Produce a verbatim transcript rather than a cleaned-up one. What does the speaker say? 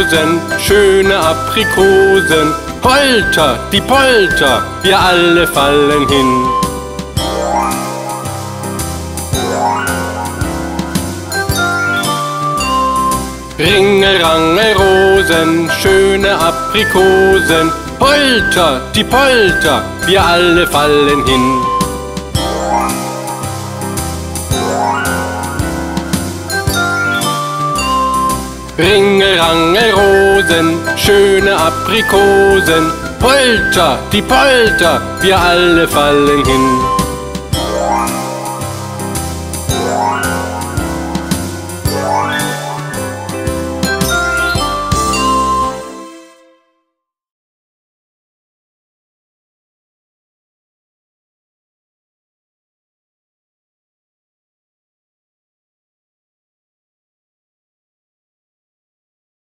Rosen, schöne Aprikosen. Polter, die Polter, wir alle fallen hin. Ringel, Rangel, Rosen, schöne Aprikosen. Polter, die Polter, wir alle fallen hin. Ringel, Rangel, Rosen, schöne Aprikosen. Polter, die Polter, wir alle fallen hin.